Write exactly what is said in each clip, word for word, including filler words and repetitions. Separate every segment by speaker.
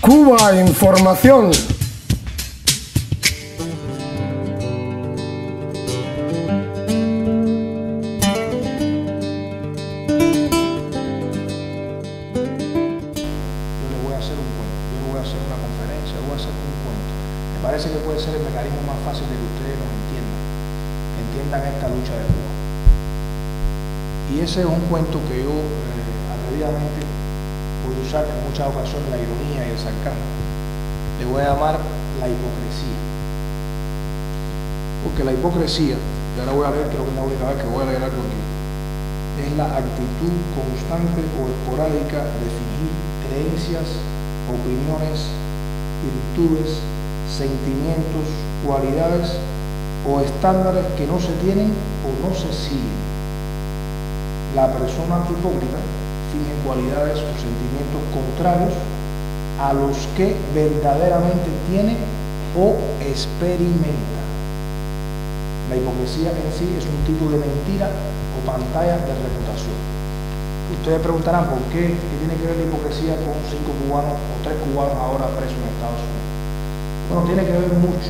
Speaker 1: Cuba Información.
Speaker 2: Me parece que puede ser el mecanismo más fácil de que ustedes nos entiendan, que entiendan esta lucha de Cuba. Y ese es un cuento que yo eh, atrevidamente voy a usar en muchas ocasiones la ironía y el sarcasmo. Le voy a llamar la hipocresía. Porque la hipocresía, y ahora voy a leer, creo que es la única vez que voy a leer algo aquí, es la actitud constante o esporádica de fingir creencias, opiniones, virtudes, sentimientos, cualidades o estándares que no se tienen o no se siguen. La persona hipócrita finge cualidades o sentimientos contrarios a los que verdaderamente tiene o experimenta. La hipocresía en sí es un tipo de mentira o pantalla de reputación. Ustedes preguntarán por qué, qué tiene que ver la hipocresía con cinco cubanos o tres cubanos ahora presos en Estados Unidos. Bueno, tiene que ver mucho.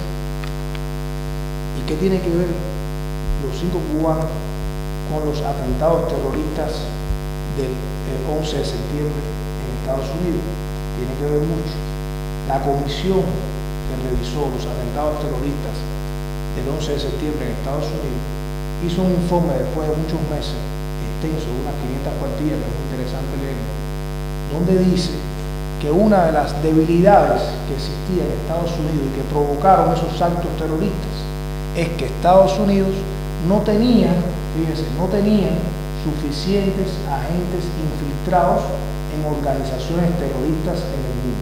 Speaker 2: ¿Y qué tiene que ver los cinco cubanos con los atentados terroristas del once de septiembre en Estados Unidos? Tiene que ver mucho. La comisión que revisó los atentados terroristas del once de septiembre en Estados Unidos hizo un informe después de muchos meses, extenso, de unas quinientas cuartillas, que es muy interesante leer, donde dice que una de las debilidades que existía en Estados Unidos y que provocaron esos actos terroristas es que Estados Unidos no tenía, fíjense, no tenía suficientes agentes infiltrados en organizaciones terroristas en el mundo.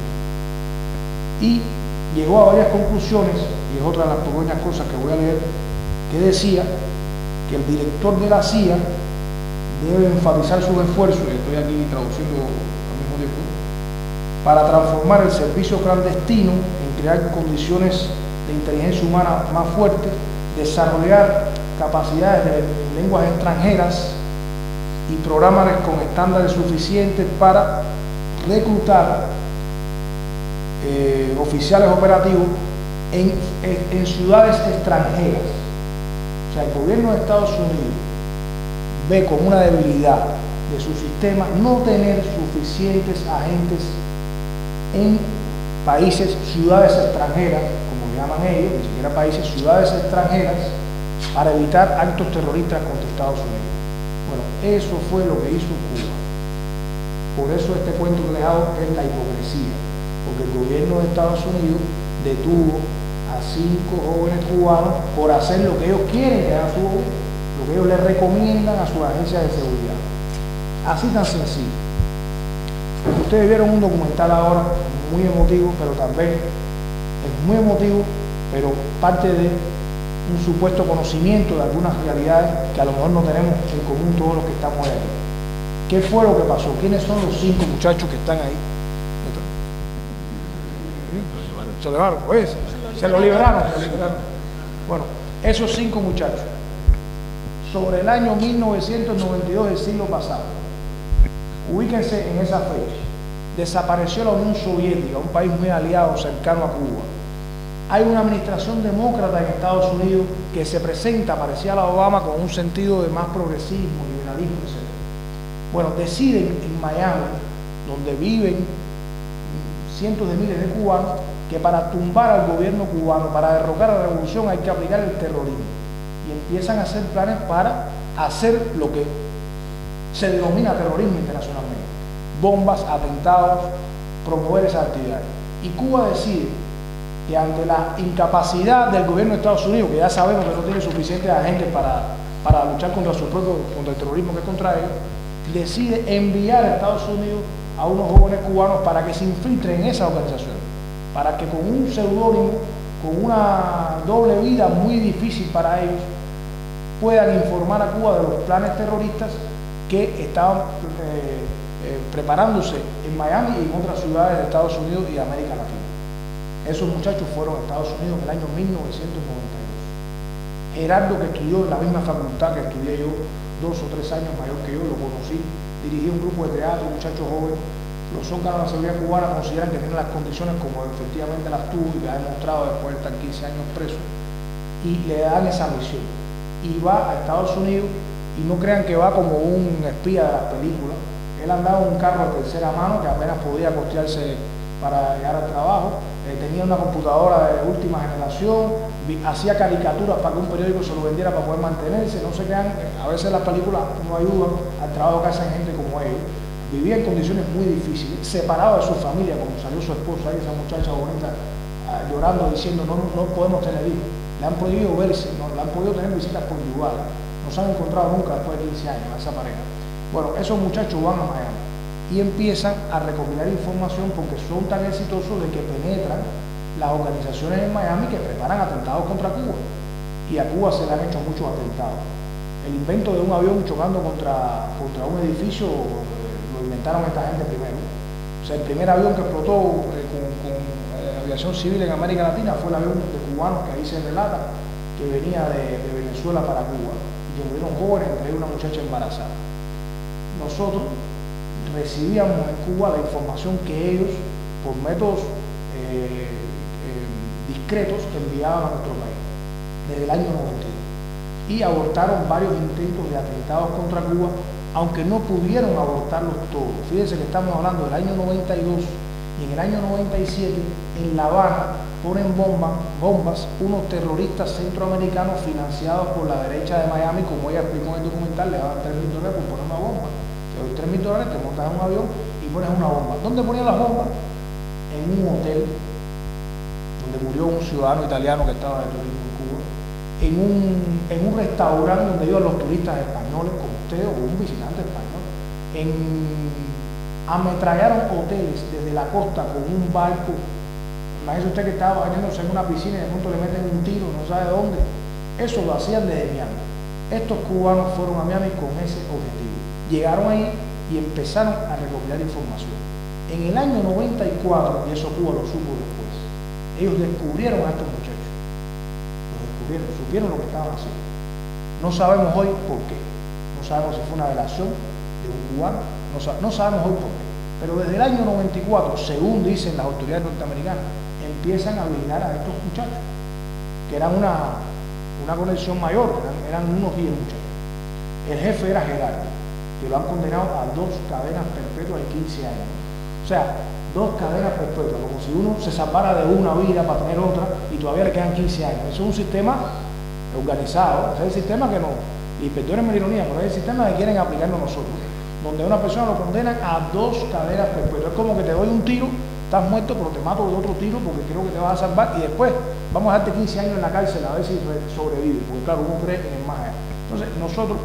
Speaker 2: Y llegó a varias conclusiones, y es otra de las pequeñas cosas que voy a leer, que decía que el director de la C I A debe enfatizar sus esfuerzos, y estoy aquí traduciendo al mismo tiempo, para transformar el servicio clandestino en crear condiciones de inteligencia humana más fuertes, desarrollar capacidades de lenguas extranjeras y programas con estándares suficientes para reclutar eh, oficiales operativos en, en, en ciudades extranjeras. O sea, el gobierno de Estados Unidos ve como una debilidad de su sistema no tener suficientes agentes en países, ciudades extranjeras, como le llaman ellos, ni siquiera países, ciudades extranjeras, para evitar actos terroristas contra Estados Unidos. Bueno, eso fue lo que hizo Cuba. Por eso este cuento que les hago es la hipocresía, porque el gobierno de Estados Unidos detuvo a cinco jóvenes cubanos por hacer lo que ellos quieren que hagan su gobierno, lo que ellos les recomiendan a sus agencias de seguridad. Así tan sencillo. Ustedes vieron un documental ahora muy emotivo, pero también es muy emotivo, pero parte de un supuesto conocimiento de algunas realidades que a lo mejor no tenemos en común todos los que estamos aquí. ¿Qué fue lo que pasó? ¿Quiénes son los cinco muchachos que están ahí? Se liberaron, pues, se lo liberaron, se liberaron. Bueno, esos cinco muchachos, sobre el año mil novecientos noventa y dos del siglo pasado, ubíquense en esa fecha, desapareció la Unión Soviética, un país muy aliado, cercano a Cuba. Hay una administración demócrata en Estados Unidos que se presenta, parecía a la Obama, con un sentido de más progresismo, liberalismo, etcétera. Bueno, deciden en Miami, donde viven cientos de miles de cubanos, que para tumbar al gobierno cubano, para derrocar a la revolución, hay que aplicar el terrorismo. Y empiezan a hacer planes para hacer lo que se denomina terrorismo internacionalmente. Bombas, atentados, promover esas actividades. Y Cuba decide que ante la incapacidad del gobierno de Estados Unidos, que ya sabemos que no tiene suficientes agentes para, para luchar contra su propio, contra el terrorismo que es contra ellos, decide enviar a Estados Unidos a unos jóvenes cubanos para que se infiltren en esa organización, para que con un seudónimo, con una doble vida muy difícil para ellos, puedan informar a Cuba de los planes terroristas que estaban eh, eh, preparándose en Miami y en otras ciudades de Estados Unidos y de América Latina. Esos muchachos fueron a Estados Unidos en el año mil novecientos noventa y dos. Gerardo, que estudió en la misma facultad que estudié yo, dos o tres años mayor que yo, lo conocí, dirigí un grupo de teatro, muchachos jóvenes, los órganos de la seguridad cubana consideran que tiene las condiciones como efectivamente las tuvo y que ha demostrado después de estar quince años preso, y le dan esa misión. Y va a Estados Unidos, y no crean que va como un espía de las películas. Él andaba en un carro de tercera mano que apenas podía costearse para llegar al trabajo, eh, tenía una computadora de última generación, hacía caricaturas para que un periódico se lo vendiera para poder mantenerse. No se crean, a veces las películas no ayudan al trabajo que hacen gente como ellos. Vivía en condiciones muy difíciles, separado de su familia, como salió su esposa y esa muchacha bonita uh, llorando, diciendo no, no podemos tener hijos. Le han prohibido verse, no, le han podido tener visitas conyugales. No se han encontrado nunca después de quince años a esa pareja. Bueno, esos muchachos van a Miami y empiezan a recopilar información porque son tan exitosos de que penetran las organizaciones en Miami que preparan atentados contra Cuba. Y a Cuba se le han hecho muchos atentados. El invento de un avión chocando contra, contra un edificio lo inventaron esta gente primero. O sea, el primer avión que explotó eh, con, con eh, aviación civil en América Latina fue el avión de cubanos que ahí se relata, que venía de, de Venezuela para Cuba, y que murieron jóvenes, entre ellos una muchacha embarazada. Nosotros recibíamos en Cuba la información que ellos, por métodos eh, eh, discretos, enviaban a nuestro país, desde el año noventa y dos. Y abortaron varios intentos de atentados contra Cuba, aunque no pudieron abortarlos todos. Fíjense que estamos hablando del año noventa y dos, y en el año noventa y siete, en La Habana, ponen bomba, bombas unos terroristas centroamericanos financiados por la derecha de Miami, como ella explicó en el documental. Le daban tres mil dólares por poner una bomba. Te doy tres mil dólares, te montas en un avión y pones una bomba. ¿Dónde ponían las bombas? En un hotel donde murió un ciudadano italiano que estaba de turismo en Cuba, en un, en un restaurante donde iban los turistas españoles, como usted o un visitante español. En, ametrallaron hoteles desde la costa con un barco. Imagínese usted que estaba bañándose en una piscina y de pronto le meten un tiro, no sabe dónde. Eso lo hacían desde Miami. Estos cubanos fueron a Miami con ese objetivo. Llegaron ahí y empezaron a recopilar información. En el año noventa y cuatro, y eso Cuba lo supo después, ellos descubrieron a estos muchachos. Los descubrieron, supieron lo que estaban haciendo. No sabemos hoy por qué. No sabemos si fue una delación de un cubano, no, no sabemos hoy por qué. Pero desde el año noventa y cuatro, según dicen las autoridades norteamericanas, empiezan a vigilar a estos muchachos, que eran una, una conexión mayor, eran, eran unos diez muchachos. El jefe era Gerardo, que lo han condenado a dos cadenas perpetuas de quince años. O sea, dos cadenas perpetuas, como si uno se salvara de una vida para tener otra y todavía le quedan quince años. Eso es un sistema organizado, ese es el sistema que no, y perdónenme la ironía, pero es el sistema que quieren aplicarnos nosotros, donde a una persona lo condenan a dos cadenas perpetuas. Es como que te doy un tiro, estás muerto, pero te mato de otro tiro porque creo que te vas a salvar, y después vamos a darte quince años en la cárcel a ver si sobrevives, porque claro, uno cree en el más allá. Entonces, nosotros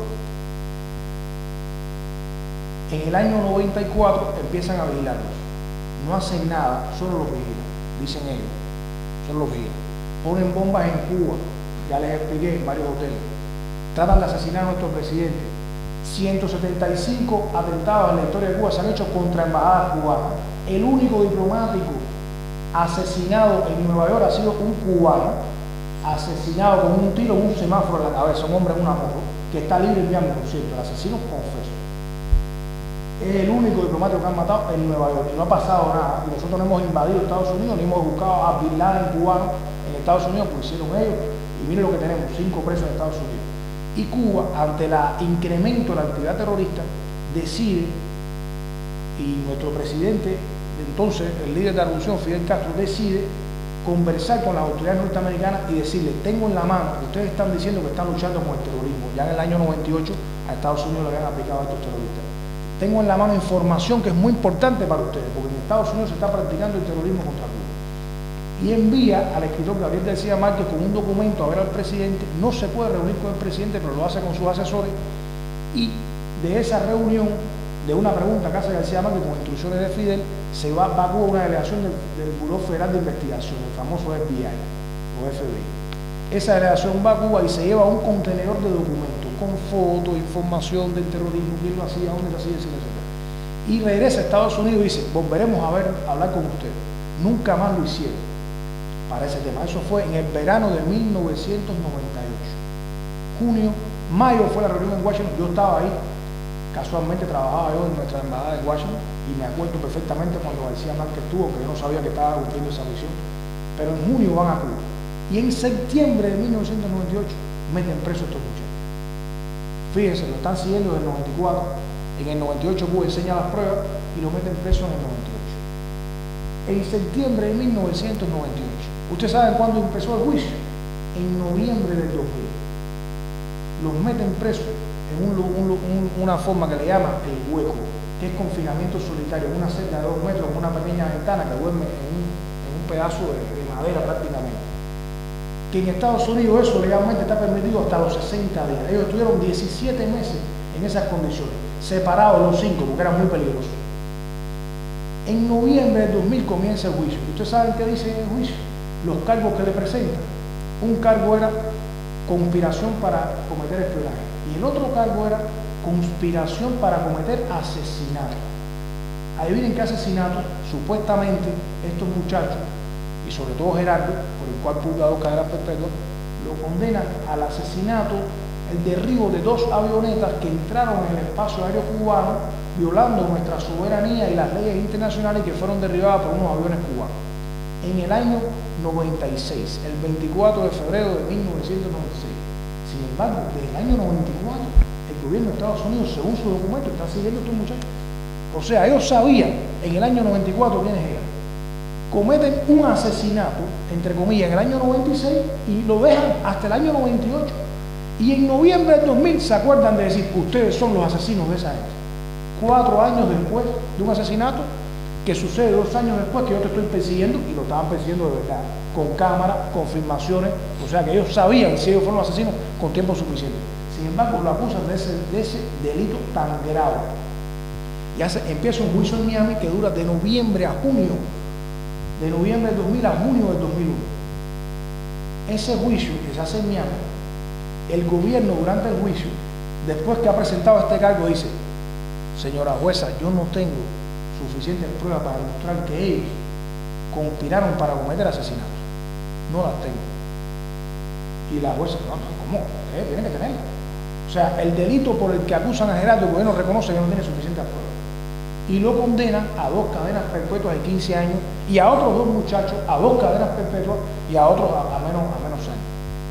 Speaker 2: en el año noventa y cuatro empiezan a vigilarlos. No hacen nada, solo los vigilan, dicen ellos, solo los vigilan. Ponen bombas en Cuba, ya les expliqué, en varios hoteles. Tratan de asesinar a nuestro presidente. ciento setenta y cinco atentados en la historia de Cuba se han hecho contra embajadas cubanas. El único diplomático asesinado en Nueva York ha sido un cubano, asesinado con un tiro en un semáforo en la cabeza, un hombre en una moto, que está libre en Miami, por cierto, el asesino confeso. Es el único diplomático que han matado en Nueva York y no ha pasado nada. Y nosotros no hemos invadido Estados Unidos, ni hemos buscado a Bin Laden cubano en Estados Unidos, pues hicieron ellos. Y miren lo que tenemos, cinco presos en Estados Unidos. Y Cuba, ante el incremento de la actividad terrorista, decide, y nuestro presidente, entonces el líder de la revolución, Fidel Castro, decide conversar con las autoridades norteamericanas y decirle: tengo en la mano, ustedes están diciendo que están luchando con el terrorismo, ya en el año noventa y ocho a Estados Unidos le habían aplicado a estos terroristas. Tengo en la mano información que es muy importante para ustedes, porque en Estados Unidos se está practicando el terrorismo contra Cuba. Y envía al escritor Gabriel García Márquez con un documento a ver al presidente. No se puede reunir con el presidente, pero lo hace con sus asesores. Y de esa reunión, de una pregunta que hace García Márquez con instrucciones de Fidel, se va, va a Cuba una delegación del, del Buró Federal de Investigación, el famoso F B I o F B I. Esa delegación va a Cuba y se lleva un contenedor de documentos con fotos, información del terrorismo, quién lo hacía, dónde lo hacía, etcétera. Y regresa a Estados Unidos y dice: volveremos a ver, a hablar con usted. Nunca más lo hicieron para ese tema. Eso fue en el verano de mil novecientos noventa y ocho. Junio, mayo fue la reunión en Washington, yo estaba ahí, Casualmente trabajaba yo en nuestra embajada de Washington y me acuerdo perfectamente cuando García Márquez estuvo, que yo no sabía que estaba cumpliendo esa misión. Pero en junio van a Cuba. Y en septiembre de mil novecientos noventa y ocho meten preso a estos muchachos. Fíjense, lo están siguiendo desde el noventa y cuatro. En el noventa y ocho Cuba enseña las pruebas y lo meten preso en el noventa y ocho. En septiembre de mil novecientos noventa y ocho. ¿Ustedes saben cuándo empezó el juicio? En noviembre del dos mil. Los meten presos en un, un, un, una forma que le llaman el hueco, que es confinamiento solitario, en una celda de dos metros, con una pequeña ventana que duerme en un, en un pedazo de, de madera prácticamente. Que en Estados Unidos eso legalmente está permitido hasta los sesenta días. Ellos estuvieron diecisiete meses en esas condiciones, separados los cinco, porque eran muy peligrosos. En noviembre del dos mil comienza el juicio. ¿Ustedes saben qué dice el juicio? Los cargos que le presentan. Un cargo era conspiración para cometer espionaje y el otro cargo era conspiración para cometer asesinato. Adivinen qué asesinato supuestamente estos muchachos, y sobre todo Gerardo, por el cual purga dos cadenas perpetuas, lo condenan al asesinato, el derribo de dos avionetas que entraron en el espacio aéreo cubano, violando nuestra soberanía y las leyes internacionales, que fueron derribadas por unos aviones cubanos. En el año noventa y seis, el veinticuatro de febrero de mil novecientos noventa y seis. Sin embargo, desde el año noventa y cuatro, el gobierno de Estados Unidos, según su documento, está siguiendo a estos muchachos. O sea, ellos sabían en el año noventa y cuatro quiénes eran. Cometen un asesinato, entre comillas, en el año noventa y seis y lo dejan hasta el año noventa y ocho. Y en noviembre del dos mil se acuerdan de decir, ustedes son los asesinos de esa gente. Cuatro años después de un asesinato que sucede dos años después, que yo te estoy persiguiendo, y lo estaban persiguiendo de verdad, con cámaras, con filmaciones, o sea que ellos sabían si ellos fueron los asesinos con tiempo suficiente. Sin embargo, lo acusan de ese, de ese delito tan grave. Y hace, empieza un juicio en Miami que dura de noviembre a junio, de noviembre del dos mil a junio del dos mil uno. Ese juicio que se hace en Miami, el gobierno durante el juicio, después que ha presentado este cargo, dice, señora jueza, yo no tengo suficientes pruebas para demostrar que ellos conspiraron para cometer asesinatos. No las tengo. Y la jueza, no, no, ¿cómo? Eh, tienen que tenerlas. O sea, el delito por el que acusan a Gerardo, el gobierno reconoce que no tiene suficientes pruebas. Y lo condenan a dos cadenas perpetuas de quince años y a otros dos muchachos a dos cadenas perpetuas y a otros a, a, menos, a menos años.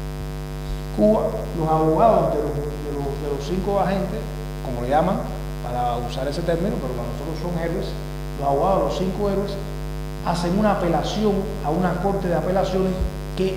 Speaker 2: Cuba, los abogados de los, de, los, de los cinco agentes, como le llaman, para usar ese término, pero para nosotros son héroes, los abogados de los cinco héroes hacen una apelación a una corte de apelaciones que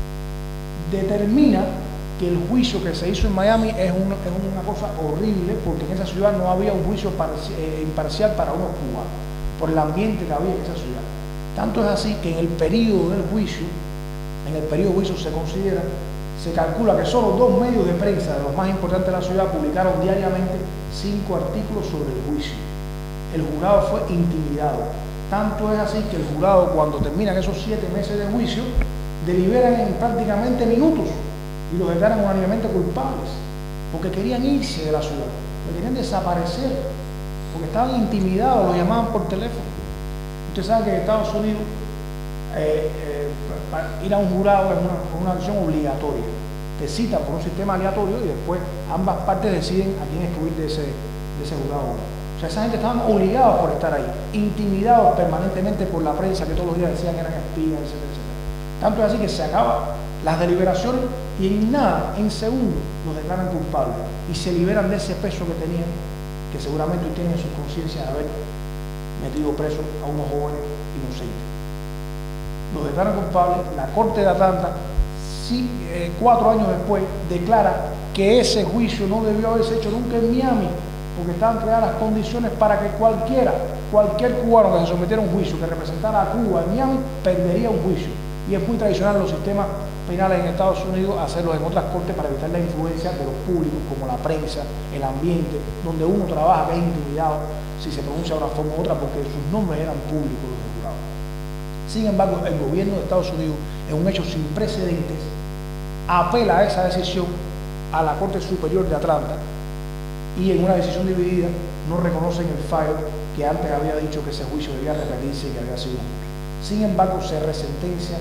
Speaker 2: determina que el juicio que se hizo en Miami es una, es una cosa horrible, porque en esa ciudad no había un juicio parci- eh, imparcial para unos cubanos, por el ambiente que había en esa ciudad. Tanto es así que en el periodo del juicio, en el periodo del juicio se considera, se calcula que solo dos medios de prensa de los más importantes de la ciudad publicaron diariamente cinco artículos sobre el juicio. El jurado fue intimidado. Tanto es así que el jurado, cuando terminan esos siete meses de juicio, deliberan en prácticamente minutos y los declaran unánimemente culpables, porque querían irse de la ciudad, porque querían desaparecer, porque estaban intimidados, los llamaban por teléfono. Usted sabe que en Estados Unidos eh, eh, para ir a un jurado es una, una acción obligatoria. Te citan por un sistema aleatorio y después ambas partes deciden a quién excluir de ese, de ese jurado. O sea, esa gente estaban obligados por estar ahí, intimidados permanentemente por la prensa que todos los días decían que eran espías, etcétera, etcétera. Tanto es así que se acaban las deliberaciones y en nada, en segundos, los declaran culpables y se liberan de ese peso que tenían, que seguramente tienen en su conciencia de haber metido preso a unos jóvenes inocentes. Los declaran culpables, la Corte de Atlanta, sí, eh, cuatro años después, declara que ese juicio no debió haberse hecho nunca en Miami, porque estaban creadas las condiciones para que cualquiera, cualquier cubano que se sometiera a un juicio que representara a Cuba en Miami, perdería un juicio. Y es muy tradicional en los sistemas penales en Estados Unidos hacerlo en otras cortes para evitar la influencia de los públicos, como la prensa, el ambiente, donde uno trabaja, que es intimidado si se pronuncia de una forma u otra, porque sus nombres eran públicos los jurados. Sin embargo, el gobierno de Estados Unidos, en un hecho sin precedentes, apela a esa decisión a la Corte Superior de Atlanta y en una decisión dividida no reconocen el fallo que antes había dicho que ese juicio debía repetirse y que había sido injusto. Sin embargo, se resentencia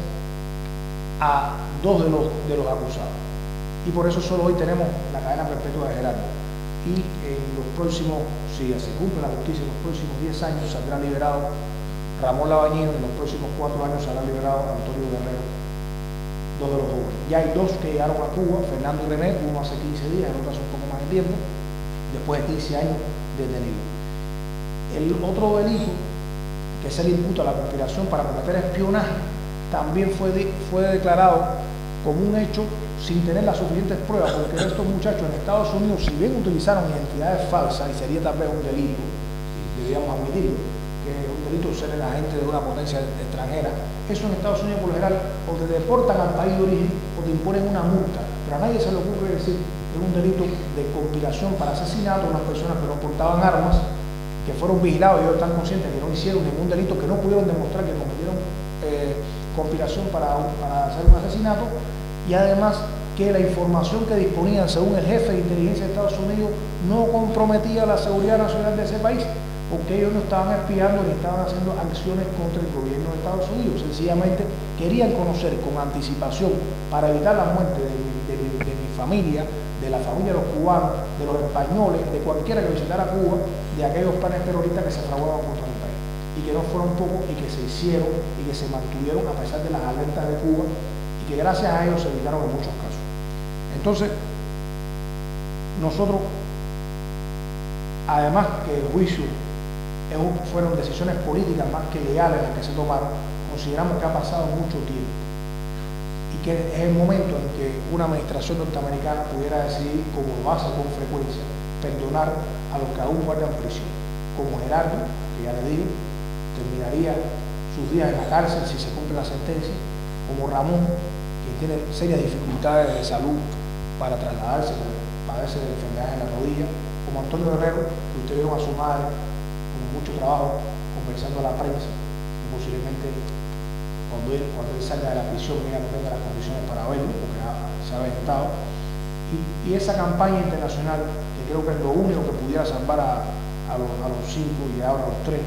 Speaker 2: a dos de los, de los acusados. Y por eso solo hoy tenemos la cadena perpetua de Gerardo. y en los próximos, si se cumple la justicia, en los próximos diez años saldrá liberado Ramón Labañino, y en los próximos cuatro años saldrá liberado Antonio Guerrero, dos de los jóvenes. Ya hay dos que llegaron a Cuba, Fernando y René, uno hace quince días, el otro hace un poco más de tiempo, después de quince años detenido. El otro delito que se le imputa a la conspiración para cometer espionaje también fue, de, fue declarado como un hecho sin tener las suficientes pruebas, porque estos muchachos en Estados Unidos, si bien utilizaron identidades falsas, y sería tal vez un delito, y deberíamos admitirlo, que es un delito ser el agente de una potencia extranjera, eso en Estados Unidos por lo general o te deportan al país de origen o te imponen una multa, pero a nadie se le ocurre decir que es un delito de conspiración para asesinato a unas personas que no portaban armas, que fueron vigilados y ellos están conscientes que no hicieron ningún delito, que no pudieron demostrar que cometieron eh, conspiración para, para hacer un asesinato, y además que la información que disponían según el jefe de inteligencia de Estados Unidos no comprometía la seguridad nacional de ese país, porque ellos no estaban espiando ni estaban haciendo acciones contra el gobierno de Estados Unidos, sencillamente querían conocer con anticipación para evitar la muerte de mi, de mi, de mi familia, de la familia de los cubanos, de los españoles, de cualquiera que visitara Cuba, de aquellos planes terroristas que se fraguaban contra el país, y que no fueron pocos y que se hicieron y que se mantuvieron a pesar de las alertas de Cuba, y que gracias a ellos se evitaron en muchos casos. Entonces, nosotros, además que el juicio fueron decisiones políticas más que legales las que se tomaron, consideramos que ha pasado mucho tiempo y que es el momento en que una administración norteamericana pudiera decidir, como lo hace con frecuencia, perdonar a los que aún guardan prisión, como Gerardo, que ya le digo, terminaría sus días en la cárcel si se cumple la sentencia, como Ramón, que tiene serias dificultades de salud para trasladarse, porque padece de enfermedades en la rodilla, como Antonio Guerrero, que ustedes vieron a su madre con mucho trabajo, conversando a la prensa, y posiblemente cuando él, cuando él salga de la prisión ella no tenga las condiciones para verlo, porque ha, se ha aventado. Y, y esa campaña internacional, que creo que es lo único que pudiera salvar a, a, los, a los cinco y ahora a los tres,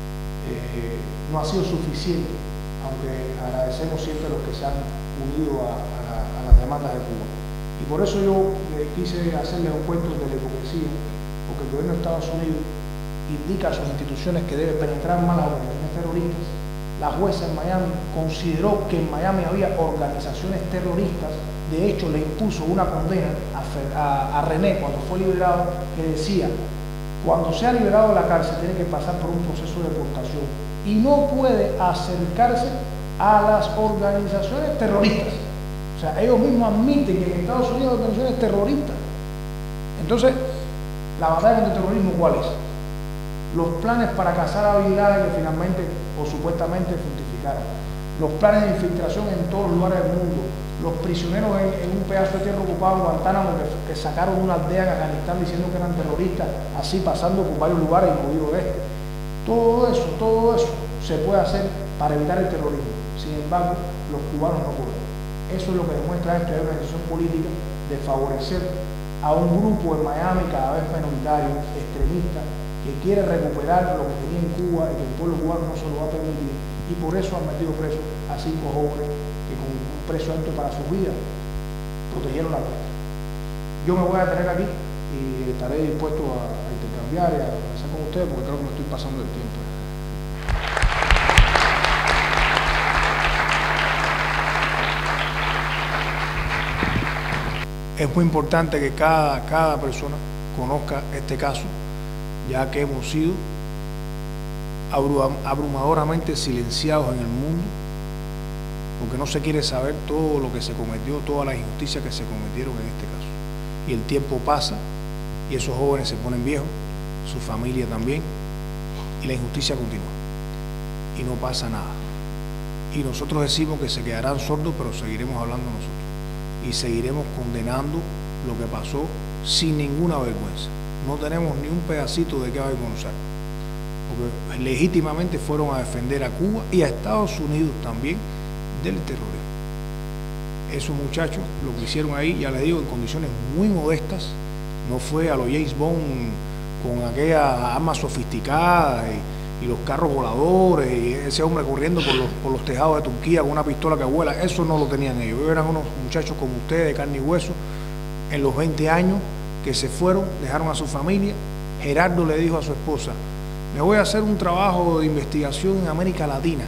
Speaker 2: eh, no ha sido suficiente, aunque agradecemos siempre a los que se han unido a, a, a las demandas de Cuba. Y por eso yo eh, quise hacerles un cuento de la hipocresía, porque el gobierno de Estados Unidos indica a sus instituciones que debe penetrar más las organizaciones terroristas. La jueza en Miami consideró que en Miami había organizaciones terroristas, de hecho le impuso una condena a, a, a René cuando fue liberado, que decía, cuando sea liberado de la cárcel tiene que pasar por un proceso de deportación y no puede acercarse a las organizaciones terroristas. O sea, ellos mismos admiten que en Estados Unidos hay organizaciones terroristas. Entonces, la batalla contra el terrorismo, ¿cuál es? Los planes para cazar a Bin Laden que finalmente o supuestamente fructificaron, los planes de infiltración en todos los lugares del mundo, los prisioneros en, en un pedazo de tierra ocupado en Guantánamo que, que sacaron una aldea en Afganistán diciendo que eran terroristas, así pasando por varios lugares, incluido este. Todo eso, todo eso se puede hacer para evitar el terrorismo. Sin embargo, los cubanos no pueden. Eso es lo que demuestra esto, hay una decisión política de favorecer a un grupo en Miami cada vez minoritario, extremista, que quiere recuperar lo que tenía en Cuba y que el pueblo cubano no se lo va a permitir, y por eso han metido preso a cinco jóvenes que con un precio alto para su vida protegieron la nuestra. Yo me voy a detener aquí y estaré dispuesto a, a intercambiar y a conversar con ustedes porque creo que me estoy pasando el tiempo. Es muy importante que cada, cada persona conozca este caso, ya que hemos sido abrumadoramente silenciados en el mundo, porque no se quiere saber todo lo que se cometió, todas las injusticias que se cometieron en este caso. Y el tiempo pasa, y esos jóvenes se ponen viejos, su familia también, y la injusticia continúa, y no pasa nada. Y nosotros decimos que se quedarán sordos, pero seguiremos hablando nosotros, y seguiremos condenando lo que pasó sin ninguna vergüenza. No tenemos ni un pedacito de qué avergonzar, porque legítimamente fueron a defender a Cuba y a Estados Unidos también del terrorismo. Esos muchachos lo que hicieron ahí, ya les digo, en condiciones muy modestas, no fue a los James Bond con aquellas armas sofisticadas y, y los carros voladores y ese hombre corriendo por los, por los tejados de Turquía con una pistola que vuela. Eso no lo tenían ellos. Ellos eran unos muchachos como ustedes, de carne y hueso, en los veinte años, que se fueron, dejaron a su familia. Gerardo le dijo a su esposa: me voy a hacer un trabajo de investigación en América Latina,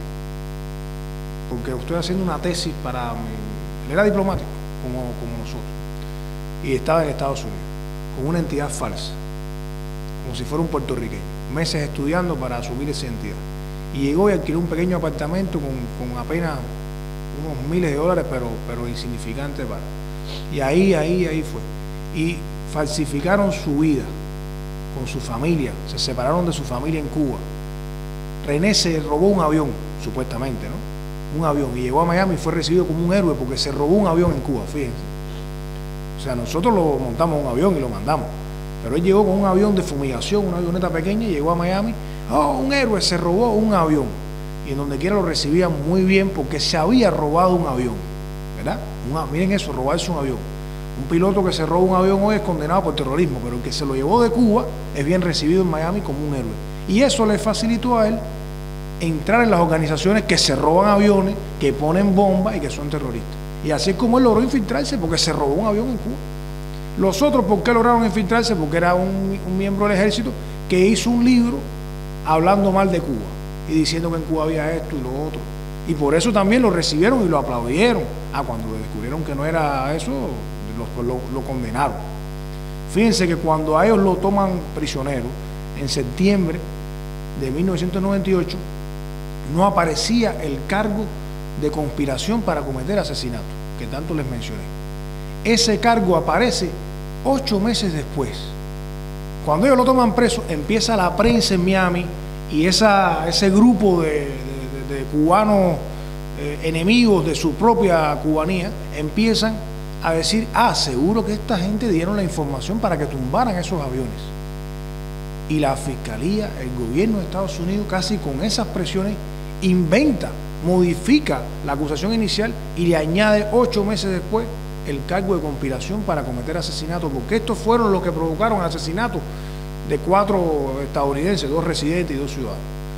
Speaker 2: porque estoy haciendo una tesis para... Él era diplomático, como, como nosotros, y estaba en Estados Unidos, con una entidad falsa, como si fuera un puertorriqueño, meses estudiando para asumir esa entidad. Y llegó y alquiló un pequeño apartamento con, con apenas unos miles de dólares, pero, pero insignificante para... Y ahí, ahí, ahí fue. Y falsificaron su vida con su familia, se separaron de su familia en Cuba. René se robó un avión, supuestamente, ¿no? Un avión, y llegó a Miami y fue recibido como un héroe porque se robó un avión en Cuba, fíjense. O sea, nosotros lo montamos en un avión y lo mandamos, pero él llegó con un avión de fumigación, una avioneta pequeña, y llegó a Miami. Oh, un héroe, se robó un avión. Y en donde quiera lo recibían muy bien porque se había robado un avión, ¿verdad? Una, miren eso, robarse un avión. Un piloto que se roba un avión hoy es condenado por terrorismo, pero el que se lo llevó de Cuba es bien recibido en Miami como un héroe. Y eso le facilitó a él entrar en las organizaciones que se roban aviones, que ponen bombas y que son terroristas. Y así es como él logró infiltrarse, porque se robó un avión en Cuba. Los otros, ¿por qué lograron infiltrarse? Porque era un, un miembro del ejército que hizo un libro hablando mal de Cuba y diciendo que en Cuba había esto y lo otro. Y por eso también lo recibieron y lo aplaudieron. Ah, cuando descubrieron que no era eso, lo, lo, lo condenaron. Fíjense que cuando a ellos lo toman prisionero, en septiembre de mil novecientos noventa y ocho, no aparecía el cargo de conspiración para cometer asesinato, que tanto les mencioné. Ese cargo aparece ocho meses después. Cuando ellos lo toman preso, empieza la prensa en Miami y esa, ese grupo de, de, de cubanos eh, enemigos de su propia cubanía empiezan a decir: ah, seguro que esta gente dieron la información para que tumbaran esos aviones. Y la fiscalía, el gobierno de Estados Unidos, casi con esas presiones, inventa, modifica la acusación inicial y le añade ocho meses después el cargo de conspiración para cometer asesinato, porque estos fueron los que provocaron el asesinato de cuatro estadounidenses, dos residentes y dos ciudadanos,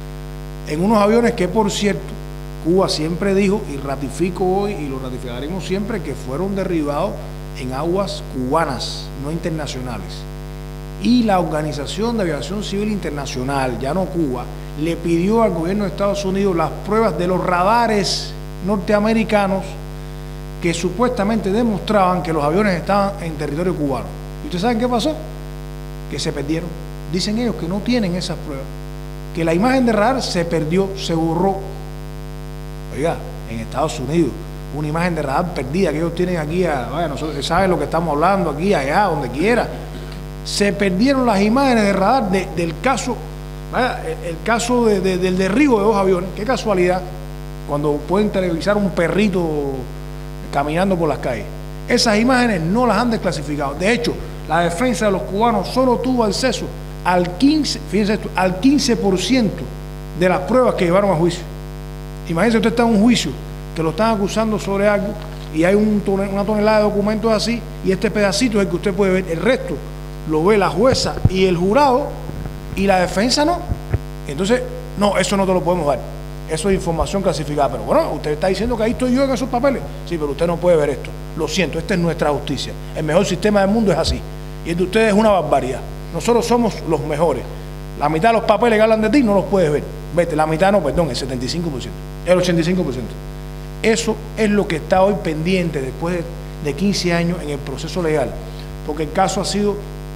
Speaker 2: en unos aviones que, por cierto, Cuba siempre dijo, y ratifico hoy y lo ratificaremos siempre, que fueron derribados en aguas cubanas, no internacionales. Y la Organización de Aviación Civil Internacional, ya no Cuba, le pidió al gobierno de Estados Unidos las pruebas de los radares norteamericanos que supuestamente demostraban que los aviones estaban en territorio cubano. ¿Y ustedes saben qué pasó? Que se perdieron. Dicen ellos que no tienen esas pruebas, que la imagen de radar se perdió, se borró. Oiga, en Estados Unidos, una imagen de radar perdida que ellos tienen aquí, a, vaya, nosotros saben lo que estamos hablando aquí, allá, donde quiera. Se perdieron las imágenes de radar de, del caso, vaya, el, el caso de, de, del derribo de dos aviones. Qué casualidad, cuando pueden televisar un perrito caminando por las calles. Esas imágenes no las han desclasificado. De hecho, la defensa de los cubanos solo tuvo acceso al quince, fíjense esto, al quince por ciento de las pruebas que llevaron a juicio. Imagínense, usted está en un juicio que lo están acusando sobre algo y hay un tonel, una tonelada de documentos así, y este pedacito es el que usted puede ver. El resto lo ve la jueza y el jurado, y la defensa no. Entonces, no, eso no te lo podemos dar. Eso es información clasificada. Pero bueno, usted está diciendo que ahí estoy yo en esos papeles. Sí, pero usted no puede ver esto. Lo siento, esta es nuestra justicia. El mejor sistema del mundo es así. Y el de ustedes es una barbaridad. Nosotros somos los mejores. La mitad de los papeles que hablan de ti no los puedes ver. Vete, la mitad no, perdón, el setenta y cinco por ciento. El ochenta y cinco por ciento. Eso es lo que está hoy pendiente después de, de quince años en el proceso legal. Porque el caso ha sido,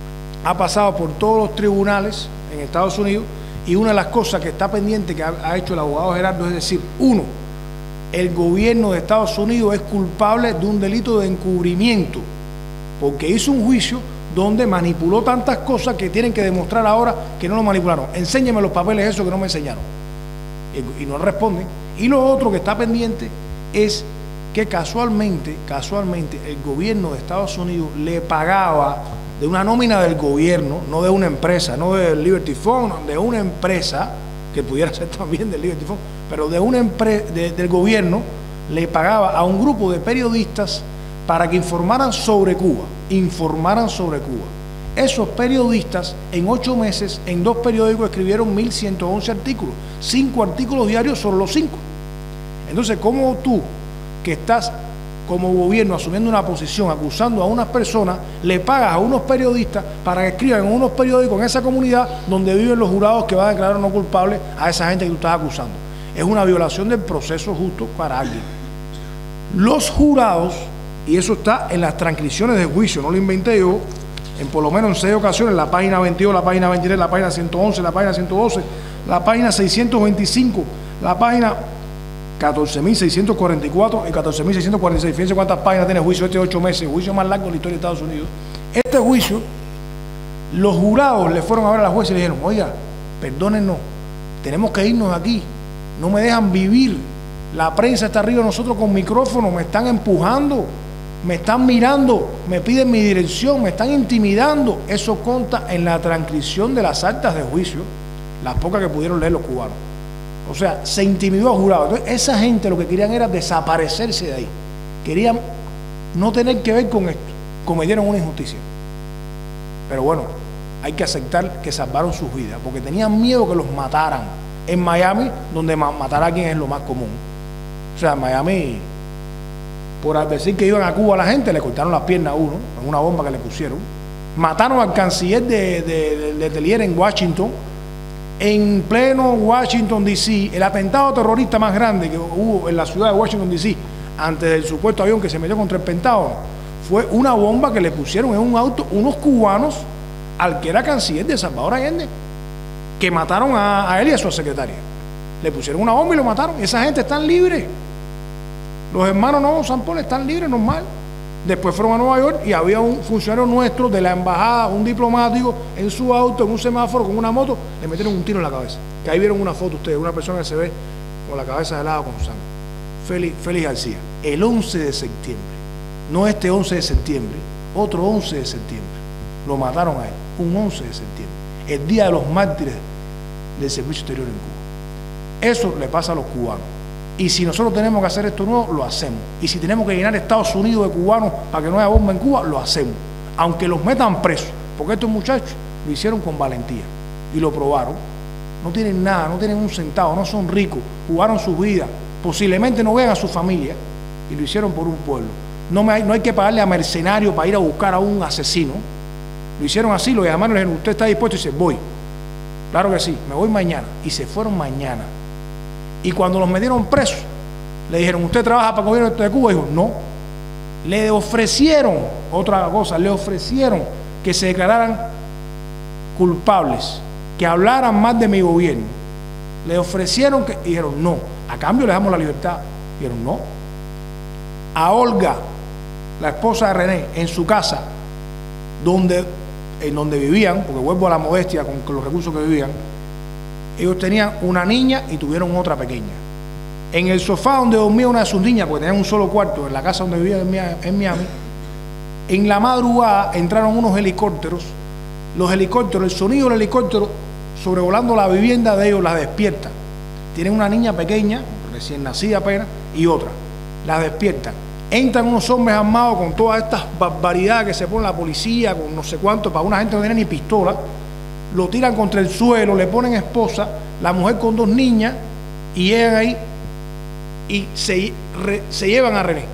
Speaker 2: ha pasado por todos los tribunales en Estados Unidos. Y una de las cosas que está pendiente que ha, ha hecho el abogado Gerardo es decir, uno, el gobierno de Estados Unidos es culpable de un delito de encubrimiento, porque hizo un juicio donde manipuló tantas cosas que tienen que demostrar ahora que no lo manipularon. Enséñeme los papeles esos que no me enseñaron. Y, y no responden. Y lo otro que está pendiente es que casualmente, casualmente, el gobierno de Estados Unidos le pagaba de una nómina del gobierno, no de una empresa, no del Liberty Fund, de una empresa, que pudiera ser también del Liberty Fund, pero de una empresa de, del gobierno, le pagaba a un grupo de periodistas para que informaran sobre Cuba, informaran sobre Cuba. Esos periodistas, en ocho meses, en dos periódicos escribieron mil ciento once artículos, cinco artículos diarios sobre los cinco. Entonces, ¿cómo tú, que estás como gobierno, asumiendo una posición, acusando a unas personas, le pagas a unos periodistas para que escriban en unos periódicos en esa comunidad donde viven los jurados que van a declarar no culpables a esa gente que tú estás acusando. Es una violación del proceso justo para alguien. Los jurados, y eso está en las transcripciones de juicio, no lo inventé yo, en por lo menos en seis ocasiones, la página veintidós, la página veintitrés, la página ciento once, la página ciento doce, la página seiscientos veinticinco, la página catorce mil seiscientos cuarenta y cuatro y catorce mil seiscientos cuarenta y seis. Fíjense cuántas páginas tiene el juicio este de ocho meses, el juicio más largo de la historia de Estados Unidos. Este juicio, los jurados le fueron a ver a la jueza y le dijeron, oiga, perdónennos, tenemos que irnos de aquí, no me dejan vivir, la prensa está arriba de nosotros con micrófono, me están empujando, me están mirando, me piden mi dirección, me están intimidando. Eso consta en la transcripción de las actas de juicio, las pocas que pudieron leer los cubanos. O sea, se intimidó a jurados. Entonces, esa gente lo que querían era desaparecerse de ahí. Querían no tener que ver con esto. Cometieron una injusticia. Pero bueno, hay que aceptar que salvaron sus vidas, porque tenían miedo que los mataran. En Miami, donde matar a alguien es lo más común. O sea, en Miami, por decir que iban a Cuba a la gente, le cortaron las piernas a uno, en una bomba que le pusieron. Mataron al canciller de, de, de, de Telier en Washington, en pleno Washington, D C, el atentado terrorista más grande que hubo en la ciudad de Washington, D C, antes del supuesto avión que se metió contra el Pentágono, fue una bomba que le pusieron en un auto unos cubanos al que era canciller de Salvador Allende, que mataron a, a él y a su secretaria. Le pusieron una bomba y lo mataron. Esa gente están libres. Los hermanos no, San Paul están libres, normal. Después fueron a Nueva York y había un funcionario nuestro de la embajada, un diplomático, en su auto, en un semáforo, con una moto, le metieron un tiro en la cabeza. Que ahí vieron una foto ustedes, una persona que se ve con la cabeza helada con sangre. Félix, Félix García, el once de septiembre, no este once de septiembre, otro once de septiembre, lo mataron a él, un once de septiembre, el día de los mártires del servicio exterior en Cuba. Eso le pasa a los cubanos. Y si nosotros tenemos que hacer esto nuevo, lo hacemos. Y si tenemos que llenar Estados Unidos de cubanos para que no haya bomba en Cuba, lo hacemos. Aunque los metan presos, porque estos muchachos lo hicieron con valentía y lo probaron. No tienen nada, no tienen un centavo, no son ricos, jugaron sus vidas, posiblemente no vean a su familia y lo hicieron por un pueblo. No, me hay, no hay que pagarle a mercenarios para ir a buscar a un asesino. Lo hicieron así, lo llamaron, le dijeron, ¿usted está dispuesto? Y dice, voy. Claro que sí, me voy mañana. Y se fueron mañana. Y cuando los metieron presos, le dijeron, ¿usted trabaja para el gobierno de Cuba? Y dijo, no. Le ofrecieron, otra cosa, le ofrecieron que se declararan culpables, que hablaran más de mi gobierno. Le ofrecieron que, y dijeron, no. A cambio le damos la libertad. Y dijeron, no. A Olga, la esposa de René, en su casa, donde, en donde vivían, porque vuelvo a la modestia con, con los recursos que vivían, ellos tenían una niña y tuvieron otra pequeña. En el sofá donde dormía una de sus niñas, porque tenían un solo cuarto, en la casa donde vivían en Miami, en la madrugada entraron unos helicópteros. Los helicópteros, el sonido del helicóptero sobrevolando la vivienda de ellos las despierta. Tienen una niña pequeña, recién nacida apenas, y otra. Las despiertan. Entran unos hombres armados con todas estas barbaridades que se pone la policía, con no sé cuánto, para una gente no tiene ni pistola. Lo tiran contra el suelo, le ponen esposa, la mujer con dos niñas, y llegan ahí y se, re, se llevan a René.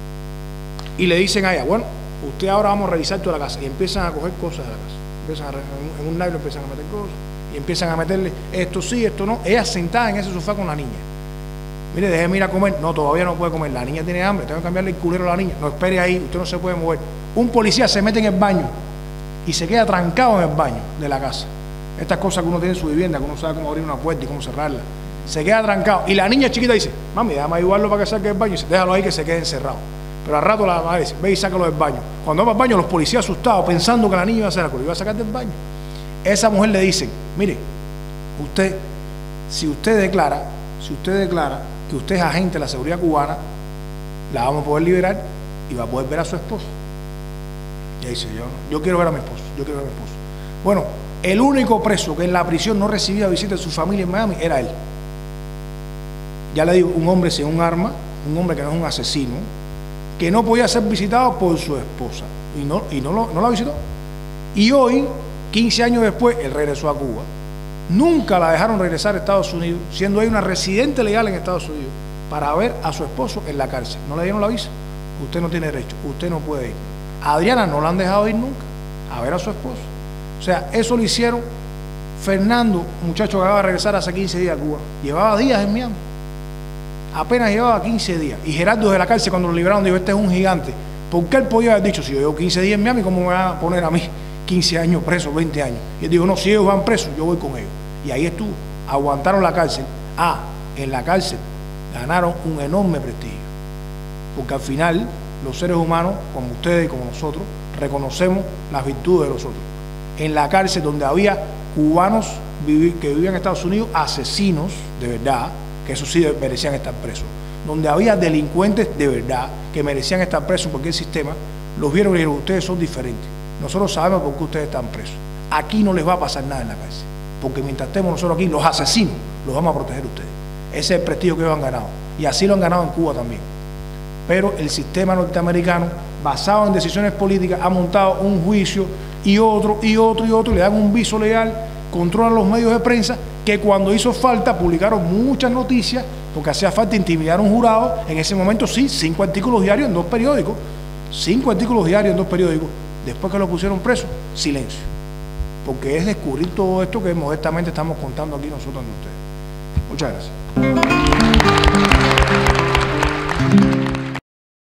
Speaker 2: Y le dicen a ella, bueno, usted ahora vamos a revisar toda la casa. Y empiezan a coger cosas de la casa. Empiezan a, en un libro empiezan a meter cosas, y empiezan a meterle esto sí, esto no. Ella sentada en ese sofá con la niña. Mire, déjeme ir a comer. No, todavía no puede comer. La niña tiene hambre, tengo que cambiarle el culero a la niña. No, espere ahí, usted no se puede mover. Un policía se mete en el baño y se queda trancado en el baño de la casa. Estas cosas que uno tiene en su vivienda, que uno sabe cómo abrir una puerta y cómo cerrarla. Se queda trancado. Y la niña chiquita dice, mami, déjame ayudarlo para que saque del baño. Y dice, déjalo ahí que se quede encerrado. Pero al rato la madre dice, ve y sácalo del baño. Cuando va al baño, los policías asustados, pensando que la niña iba a hacer algo, lo iba a sacar del baño. Esa mujer le dice, mire, usted, si usted declara, si usted declara que usted es agente de la seguridad cubana, la vamos a poder liberar y va a poder ver a su esposo. Y ahí dice, yo, yo quiero ver a mi esposo, yo quiero ver a mi esposo. Bueno, el único preso que en la prisión no recibía visita de su familia en Miami era él. Ya le digo, un hombre sin un arma, un hombre que no es un asesino, que no podía ser visitado por su esposa. Y no, y no, lo, no la visitó. Y hoy, quince años después, él regresó a Cuba. Nunca la dejaron regresar a Estados Unidos, siendo ella una residente legal en Estados Unidos, para ver a su esposo en la cárcel. No le dieron la visa. usted no tiene derecho, usted no puede ir. A Adriana no la han dejado ir nunca a ver a su esposo. O sea, eso lo hicieron. Fernando, un muchacho que acaba de regresar hace quince días a Cuba, llevaba días en Miami, apenas llevaba quince días, y Gerardo de la cárcel cuando lo liberaron dijo, este es un gigante, porque él podía haber dicho, si yo llevo quince días en Miami, ¿cómo me van a poner a mí quince años preso, veinte años? Y él dijo, no, si ellos van presos, yo voy con ellos. Y ahí estuvo, aguantaron la cárcel. Ah, en la cárcel ganaron un enorme prestigio, porque al final los seres humanos, como ustedes y como nosotros, reconocemos las virtudes de los otros. En la cárcel donde había cubanos que vivían en Estados Unidos, asesinos de verdad, que eso sí merecían estar presos, donde había delincuentes de verdad que merecían estar presos porque el sistema los vieron y dijeron, ustedes son diferentes, nosotros sabemos por qué ustedes están presos, aquí no les va a pasar nada en la cárcel, porque mientras estemos nosotros aquí, los asesinos los vamos a proteger a ustedes. Ese es el prestigio que ellos han ganado, y así lo han ganado en Cuba también. Pero el sistema norteamericano, basado en decisiones políticas, ha montado un juicio y otro, y otro, y otro, y le dan un viso legal, controlan los medios de prensa, que cuando hizo falta publicaron muchas noticias, porque hacía falta intimidar a un jurado. En ese momento sí, cinco artículos diarios en dos periódicos, cinco artículos diarios en dos periódicos. Después que lo pusieron preso, silencio, porque es descubrir todo esto que modestamente estamos contando aquí nosotros ante ustedes. Muchas gracias.